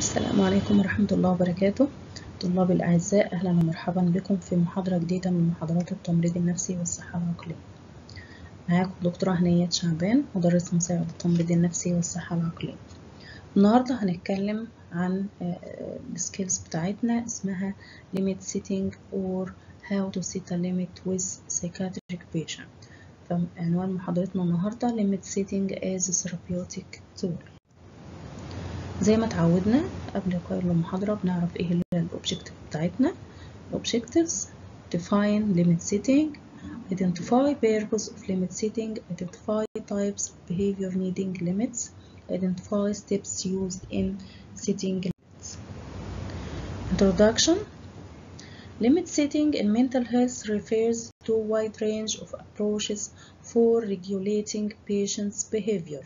السلام عليكم ورحمة الله وبركاته. طلابي الأعزاء، أهلا ومرحبا بكم في محاضرة جديدة من محاضرات التمريض النفسي والصحة العقلية. معاكم دكتورة هنية شعبان، مدرس مساعد التمريض النفسي والصحة العقلية. النهاردة هنتكلم عن السكيلز بتاعتنا اسمها limit setting or how to set a limit with psychiatric patient. فعنوان محاضرتنا النهاردة limit setting as a therapeutic tool. زي ما اتعودنا قبل كل المحاضرة بنعرف ايه هي الأوبجكتيف بتاعتنا. Objectives: define limit setting, identify purpose of limit setting, identify types of behavior needing limits, identify steps used in setting limits. Introduction: Limit setting in mental health refers to a wide range of approaches for regulating patients' behavior.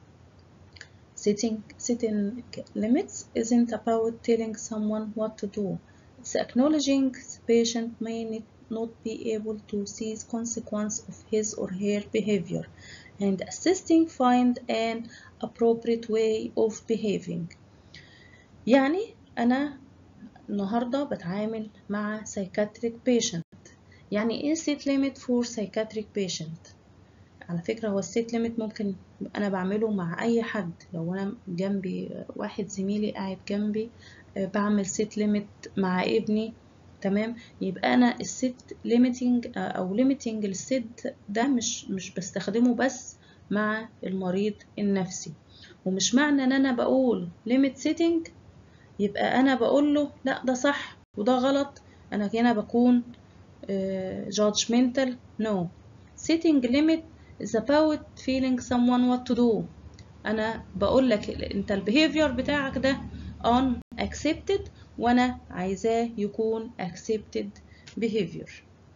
Setting limits isn't about telling someone what to do. It's acknowledging the patient may not be able to see the consequence of his or her behavior and assisting find an appropriate way of behaving. يعني أنا النهاردة بتعامل مع psychiatric patient. يعني إيه set limit for psychiatric patient؟ على فكرة هو السيت ليميت ممكن أنا بعمله مع أي حد. لو أنا جنبي واحد زميلي قاعد جنبي بعمل سيت ليميت مع ابني، تمام، يبقى أنا السيت ليميتنج أو ليميتنج السيت ده مش بستخدمه بس مع المريض النفسي. ومش معنى إن أنا بقول ليميت سيتنج يبقى أنا بقول له لا ده صح وده غلط. أنا هنا بكون judgmental. no. setting limit is about feeling someone what to do. أنا بقول لك أنت البيهيفير بتاعك ده unaccepted وأنا عايزاه يكون accepted behavior.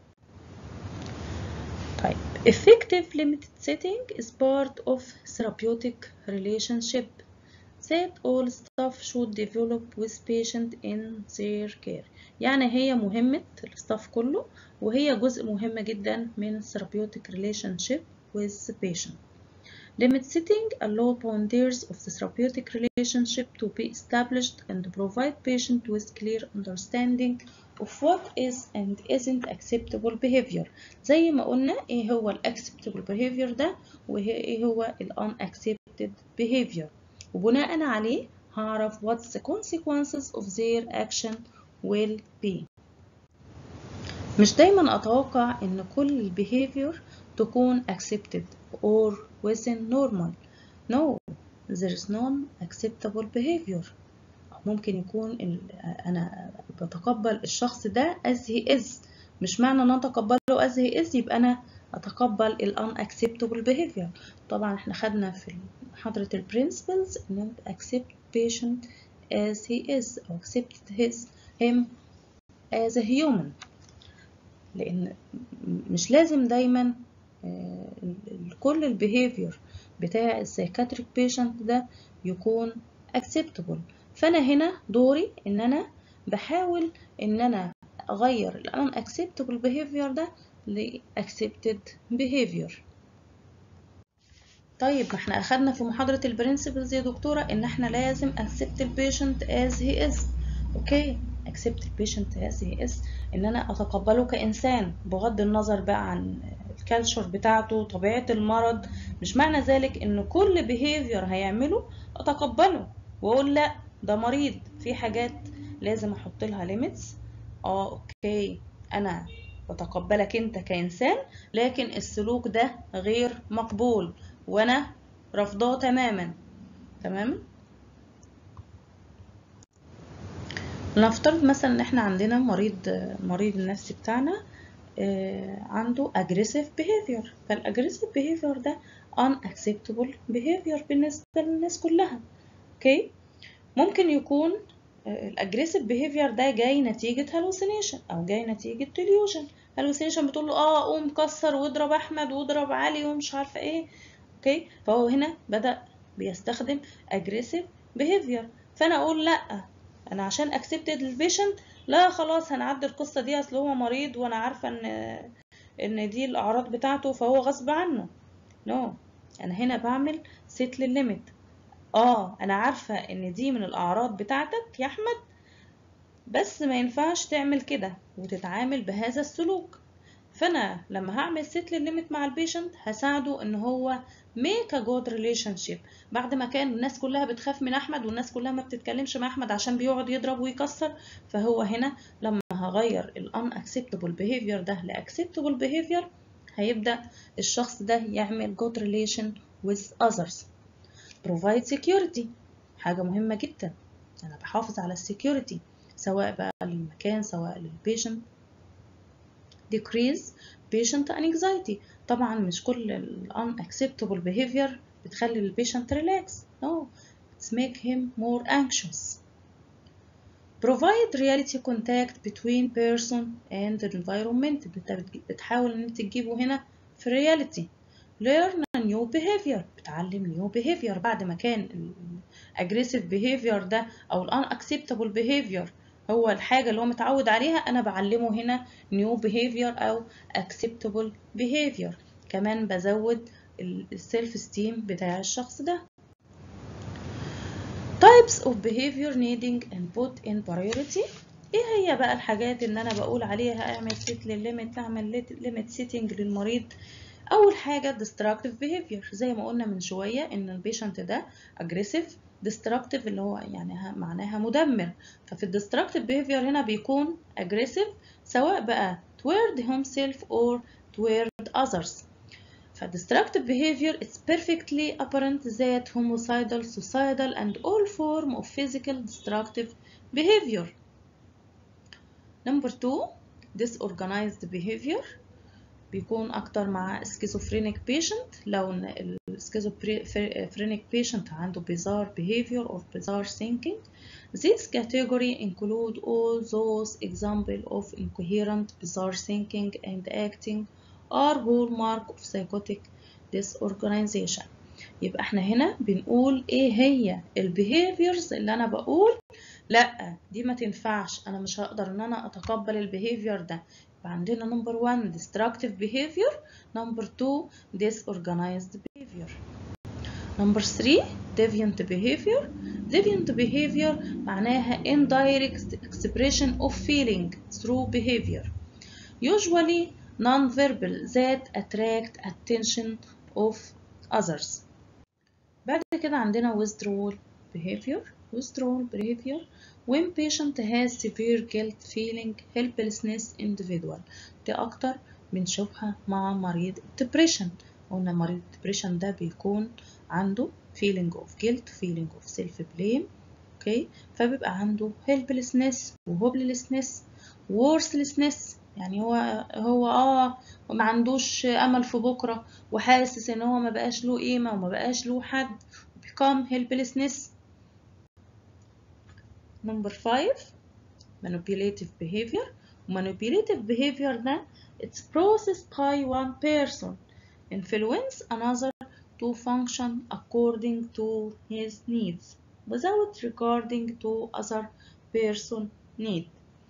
طيب effective limited setting is part of therapeutic relationship that all staff should develop with patient in their care. يعني هي مهمة الستاف كله وهي جزء مهم جدا من therapeutic relationship with the patient. Limit setting allow boundaries of the therapeutic relationship to be established and provide patient with clear understanding of what is and isn't acceptable behavior. زي ما قلنا ايه هو acceptable behavior ده وايه هو unaccepted behavior، وبناء عليه هعرف what the consequences of their action will be. مش دايما أتوقع إن كل behavior تكون accepted or within normal. no, there is non-acceptable behavior. ممكن يكون أنا بتقبل الشخص ده as he is. مش معنى أن أنا أتقبله as he is يبقى أنا أتقبل ال unacceptable behavior. طبعا احنا خدنا في محاضرة ال principles إن accept patient as he is أو accept him as a human. لأن مش لازم دايما كل البيهيفير بتاع السايكاتريك بيشنت ده يكون acceptable. فأنا هنا دوري إن أنا بحاول إن أنا أغير ال unacceptable behavior ده ل accepted behavior. طيب ما احنا أخدنا في محاضرة البرنسبلز يا دكتورة إن احنا لازم accept the patient as he is. أوكي، accept the patient as he is إن أنا أتقبله كإنسان بغض النظر بقى عن الكالتشر بتاعته، طبيعة المرض. مش معنى ذلك إن كل behavior هيعمله أتقبله وأقول لأ ده مريض. في حاجات لازم أحط لها limits. أوكي أنا بتقبلك أنت كإنسان لكن السلوك ده غير مقبول وأنا رفضاه تماما. تمام. نفترض مثلا ان احنا عندنا مريض النفسي بتاعنا عنده aggressive behavior. فالaggressive behavior ده unacceptable behavior بالنسبة للناس كلها. اوكي، ممكن يكون الaggressive behavior ده جاي نتيجة hallucination او جاي نتيجة delusion. hallucination بتقول له قوم كسر واضرب احمد واضرب علي ومش عارفة ايه. اوكي، فهو هنا بدأ بيستخدم aggressive behavior. فانا اقول لا، انا عشان accepted البيشنت لا خلاص هنعدي القصة دي اصل هو مريض وانا عارفة ان دي الاعراض بتاعته فهو غصب عنه. نو، انا هنا بعمل set للليميت. انا عارفة ان دي من الاعراض بتاعتك يا احمد، بس ما ينفعش تعمل كده وتتعامل بهذا السلوك. فانا لما هعمل set للليميت مع البيشنت هساعده ان هو make a good relationship. بعد ما كان الناس كلها بتخاف من احمد والناس كلها ما بتتكلمش مع احمد عشان بيقعد يضرب ويكسر، فهو هنا لما هغير ال unacceptable behavior ده ل acceptable behavior هيبدأ الشخص ده يعمل good relation with others. provide security، حاجة مهمة جدا، أنا بحافظ على السكيورتي سواء بقى للمكان سواء للبيشنت. decrease patient anxiety، طبعا مش كل ال unacceptable behavior بتخلي البيشنت relax، no, it's make him more anxious. provide reality contact between person and the environment، بتحاول ان انت تجيبه هنا في reality. learn a new behavior، بتعلم new behavior بعد ما كان ال aggressive behavior ده او ال unacceptable behavior هو الحاجة اللي هو متعود عليها، انا بعلمه هنا new behavior او acceptable behavior. كمان بزود السيلف esteem بتاع الشخص ده. types of behavior needing input in priority، ايه هي بقى الحاجات اللي انا بقول عليها اعمل set للليميت، اعمل limit setting للمريض؟ اول حاجه destructive behavior، زي ما قلنا من شويه ان البيشنت ده aggressive destructive اللي هو يعني معناها مدمر، ففي الديستركتيف behavior هنا بيكون aggressive سواء بقى toward himself or toward others. فdestructive behavior is perfectly apparent that homicidal, suicidal and all form of physical destructive behavior. Number 2 disorganized behavior، بيكون أكتر مع schizophrenic patient. لو schizophrenic patient عنده bizarre behavior or bizarre thinking. This category include all those examples of incoherent bizarre thinking and acting are hallmark of psychotic disorganization. يبقى احنا هنا بنقول ايه هي البيهيفيرز اللي انا بقول لا دي ما تنفعش، انا مش هقدر ان انا اتقبل البيهيفير ده. يبقى عندنا نمبر 1 destructive behavior، نمبر 2 disorganized behavior. نمبر 3 deviant behavior. deviant behavior معناها indirect expression of feeling through behavior usually non-verbal that attract attention of others. بعد كده عندنا withdrawal behavior. withdrawal behavior when patient has severe guilt feeling helplessness individual، دي أكتر بنشوفها مع مريض depression. قلنا مريض depression ده بيكون عنده feeling of guilt feeling of self blame، اوكي، فبيبقى عنده helplessness و hopelessness worthlessness، يعني هو ما عندوش امل في بكره وحاسس ان هو ما بقاش له قيمه وما بقاش له حد، become helplessness. number 5 manipulative behavior. manipulative behavior ده it's processed by one person influence another to function according to his needs without regarding to other person need.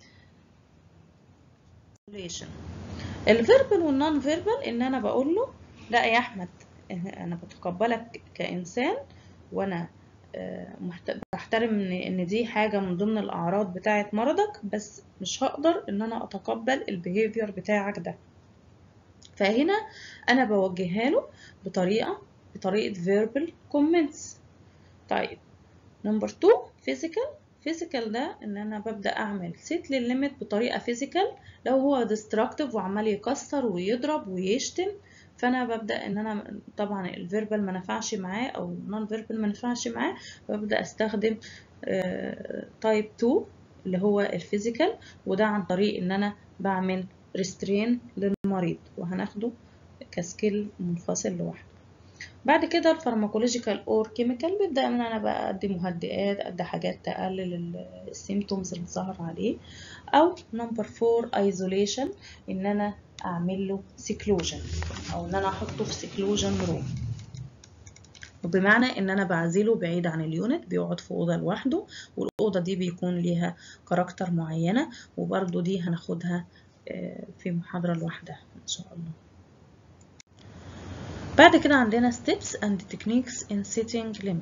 الفيربال والنون فيربال ان انا بقول له لا يا احمد انا بتقبلك كانسان وانا بحترم ان دي حاجه من ضمن الاعراض بتاعه مرضك، بس مش هقدر ان انا اتقبل البيهيفير بتاعك ده. فهنا انا بوجهها له بطريقه فيربال كومنتس. طيب نمبر 2 فيزيكال. فيزيكال ده ان انا ببدا اعمل سيت للليميت بطريقه فيزيكال. لو هو ديستراكتيف وعمال يكسر ويضرب ويشتم فانا ببدا ان انا طبعا الفيربال ما نفعش معاه او النون فيربال ما نفعش معاه، فببدا استخدم تايب 2 اللي هو الفيزيكال، وده عن طريق ان انا بعمل ريسترين للمريض وهناخده كسكيل منفصل لوحده. بعد كده الفارماكولوجيكال اور كيميكال ببدا ان انا بقى ادي مهدئات، ادي حاجات تقلل السيمتومز اللي ظهر عليه. او نمبر 4 ايزوليشن ان انا اعمل له سيكلوجن او ان انا احطه في سيكلوجن روم، وبمعنى ان انا بعزله بعيد عن اليونت، بيقعد في اوضه لوحده، والاوضه دي بيكون ليها كاركتر معينه، وبرده دي هناخدها في محاضره لوحدها ان شاء الله. بعد كده عندنا steps and techniques in setting limit.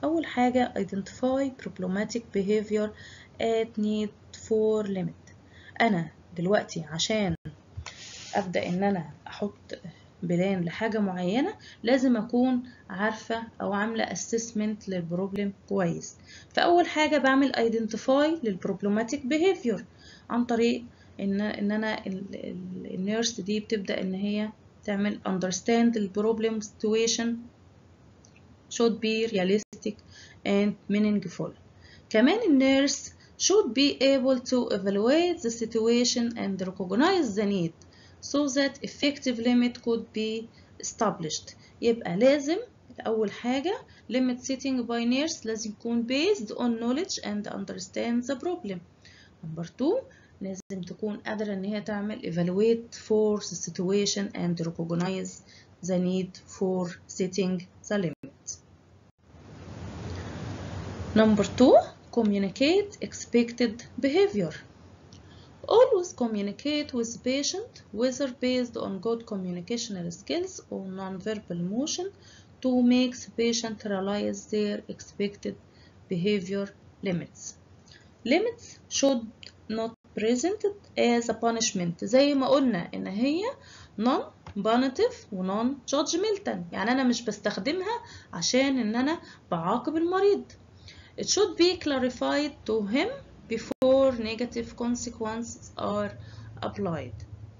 أول حاجة identify problematic behavior at need for limit. أنا دلوقتي عشان أبدأ إن أنا أحط بلان لحاجة معينة لازم أكون عارفة أو عاملة assessment للبروبلم كويس. فأول حاجة بعمل identify للproblematic behavior عن طريق إن أنا النيرس دي بتبدأ إن هي تعمل understand the problem situation should be realistic and meaningful. كمان النيرس should be able to evaluate the situation and recognize the need so that effective limit could be established. يبقى لازم أول حاجة limit setting by nurse لازم يكون based on knowledge and understand the problem. Number 2 لازم تكون قادرة إن هي تعمل evaluate for the situation and recognize the need for setting the limit. Number 2 communicate expected behavior. Always communicate with the patient, whether based on good communicational skills or non-verbal emotion, to make the patient realize their expected behavior limits. Limits should not presented as a punishment. زي ما قلنا إن هي non-punitive و non-judgmental. يعني أنا مش بستخدمها عشان إن أنا بعاقب المريض. It should be clarified to him before negative consequences are applied.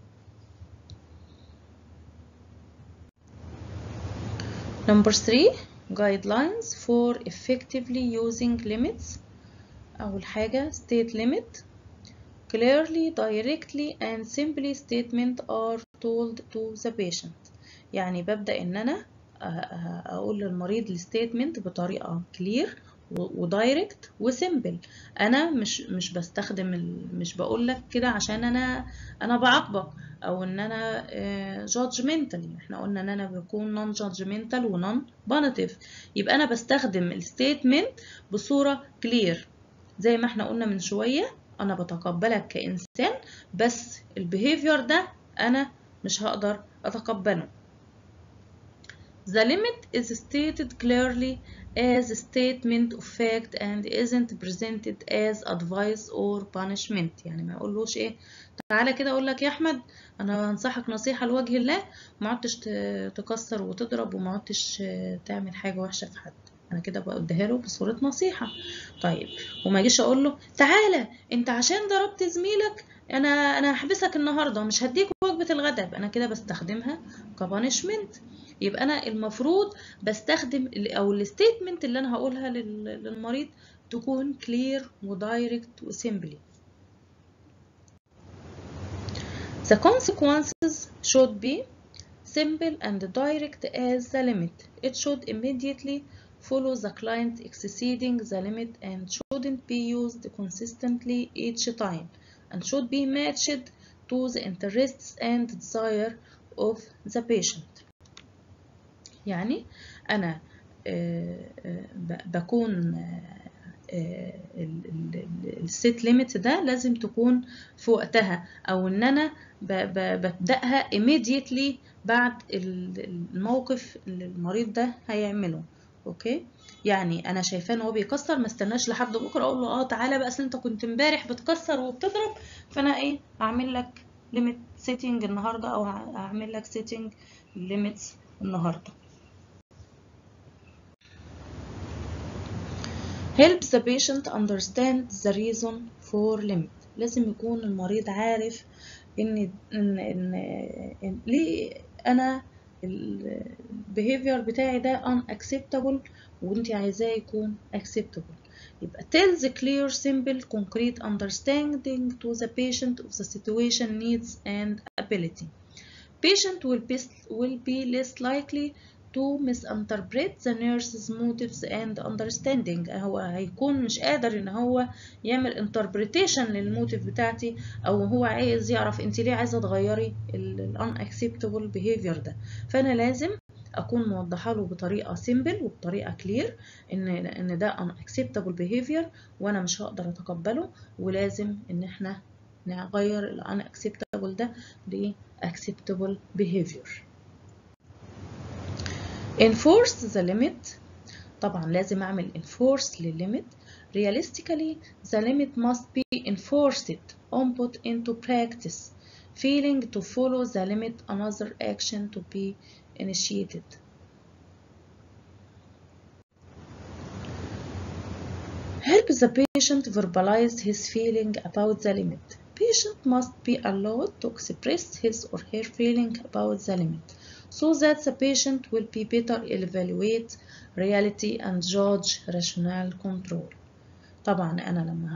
Number 3 guidelines for effectively using limits. أول حاجة state limit. Clearly, directly and simply statement are told to the patient. يعني ببدأ إن أنا أقول للمريض الستيتمنت بطريقة clear ودايركت وسيمبل. انا مش بستخدم مش بقول لك كده عشان انا بعاقبك او ان انا judgmental. احنا قلنا ان انا بكون non judgmental و non punitive. يبقى انا بستخدم الستيتمنت بصورة clear زي ما احنا قلنا من شوية. انا بتقبلك كإنسان بس البيهيفير ده انا مش هقدر اتقبله. The limit is stated clearly as a statement of fact and isn't presented as advice or punishment. يعني ما اقولوش ايه تعالى كده اقول لك يا احمد انا هنصحك نصيحه لوجه الله ما عدتش تكسر وتضرب وما عدتش تعمل حاجه وحشه في حد. انا كده بديها له بصوره نصيحه. طيب وما اجيش اقول له تعالى انت عشان ضربت زميلك انا هحبسك النهارده مش هديك وجبه الغداء. انا كده بستخدمها كبانشمنت. يبقى انا المفروض بستخدم او الستيتمنت اللي انا هقولها للمريض تكون clear ودايركت وسيمبلي. The consequences should be simple and direct as the limit. It should immediately follow the client exceeding the limit and shouldn't be used consistently each time and should be matched to the interests and desire of the patient. يعني أنا بكون السيت ليميت ده لازم تكون في وقتها أو إن أنا ببدأها immediately بعد الموقف اللي المريض ده هيعمله. أوكي يعني أنا شايفاه إن هو بيكسر ما استناش لحد بكرة أقول له تعالى بقى أصل أنت كنت امبارح بتكسر وبتضرب فأنا إيه أعمل لك ليميت سيتنج النهاردة أو أعمل لك سيتنج ليميتس النهاردة. Help the patient understand the reason for limit. لازم يكون المريض عارف إن ليه أنا البيهيفير بتاعي ده unacceptable وأنت عايزاه يكون acceptable. يبقى tell the clear, simple, concrete understanding to the patient of the situation, needs and ability. Patient will be less likely to misinterpret the nurse's motives and understanding. هو هيكون مش قادر ان هو يعمل interpretation للموتيف بتاعتي او هو عايز يعرف انت ليه عايزه تغيري ال unacceptable behavior ده. فانا لازم اكون موضحه له بطريقه simple وبطريقه clear ان ده unacceptable behavior وانا مش هقدر اتقبله ولازم ان احنا نغير ال unacceptable ده ل acceptable behavior. Enforce the limit. طبعا لازم أعمل enforce للlimit. Realistically, the limit must be enforced or put into practice. Failing to follow the limit, another action to be initiated. Help the patient verbalize his feeling about the limit. Patient must be allowed to express his or her feeling about the limit so that the patient will be better evaluate reality and judge rational control. طبعا انا لما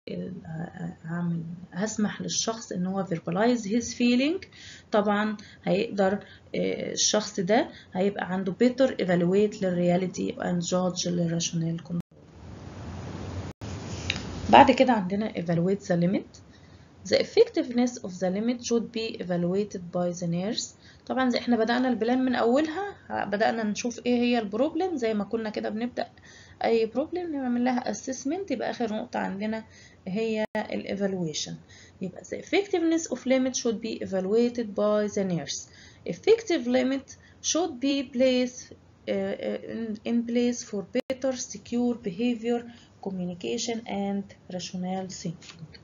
هسمح للشخص ان هو verbalize his feeling، طبعا هيقدر الشخص ده هيبقى عنده better evaluate للreality and judge للrational control. بعد كده عندنا evaluate the limit. The effectiveness of the limit should be evaluated by the nurse. طبعا زي احنا بدأنا البلان من أولها، بدأنا نشوف ايه هي البروبلم زي ما كنا كده بنبدأ أي بروبلم نعمل لها assessment. يبقى آخر نقطة عندنا هي evaluation. يبقى the effectiveness of limit should be evaluated by the nurse. Effective limit should be placed in place for better secure behavior, communication and rational thinking.